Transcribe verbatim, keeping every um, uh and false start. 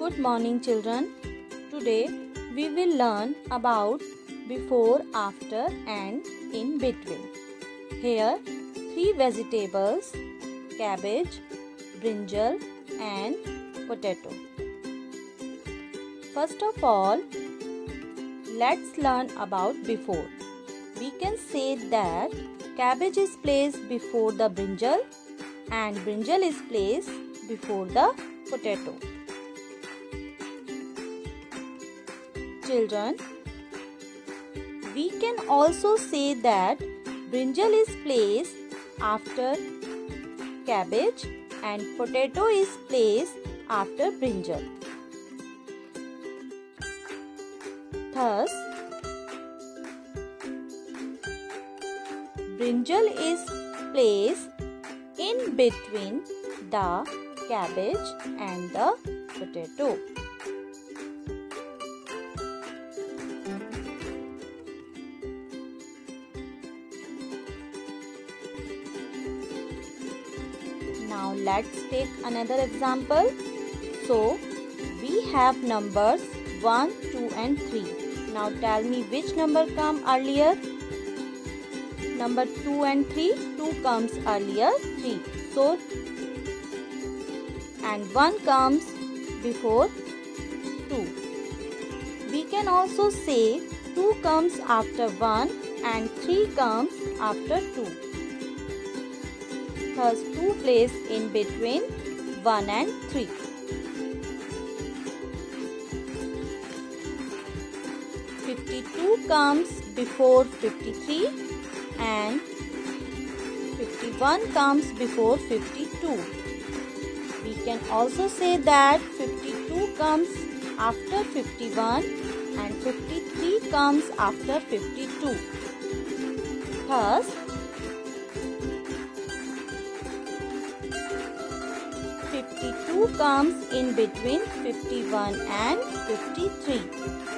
Good morning children. Today we will learn about before, after and in between. Here three vegetables, cabbage, brinjal and potato. First of all, let's learn about before. We can say that cabbage is placed before the brinjal and brinjal is placed before the potato. Children, we can also say that brinjal is placed after cabbage and potato is placed after brinjal. Thus, brinjal is placed in between the cabbage and the potato. Now let's take another example. So we have numbers one, two and three. Now tell me which number come earlier? Number two and three. two comes earlier, three. So and one comes before two. We can also say two comes after one and three comes after two. Thus two placed in between one and three. fifty-two comes before fifty-three and fifty-one comes before fifty-two. We can also say that fifty-two comes after fifty-one and fifty-three comes after fifty-two. Thus, fifty-two comes in between fifty-one and fifty-three.